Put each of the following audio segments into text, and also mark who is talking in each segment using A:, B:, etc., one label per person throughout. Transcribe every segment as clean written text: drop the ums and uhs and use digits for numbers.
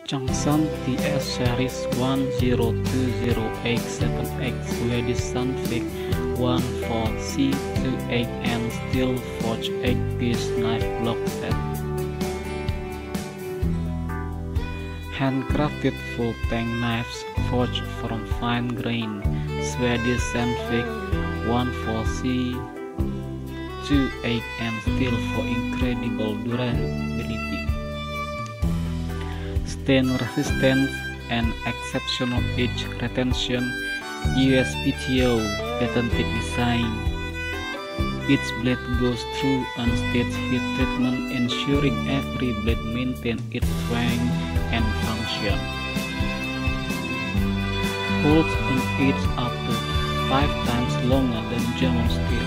A: Changsan TS Series 102087X Swedish Sandvik 14C28 and steel forged 8-piece knife block set. Handcrafted full tank knives forged from fine grain Swedish Sandvik 14C28 and steel for incredible durability, stain resistance, and exceptional edge retention. USPTO patented design. Each blade goes through unstaged heat treatment, ensuring every blade maintains its strength and function. Holds on edge up to 5 times longer than German steel.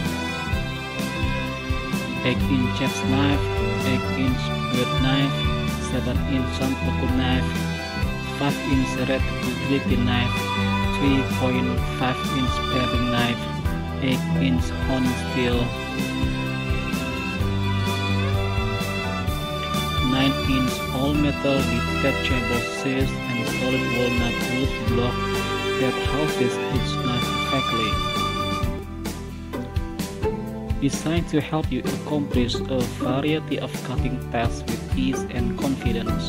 A: 8-inch chef's knife, 8-inch wet knife, 7-inch santoku knife, 5-inch red-utility knife, 3.5-inch paring knife, 8-inch honed steel, 9-inch all-metal detachable seize and solid walnut wood block that houses each knife perfectly. Designed to help you accomplish a variety of cutting tasks with ease and confidence.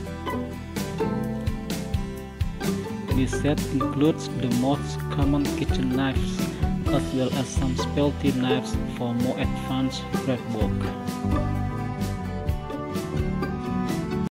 A: This set includes the most common kitchen knives, as well as some specialty knives for more advanced bread work.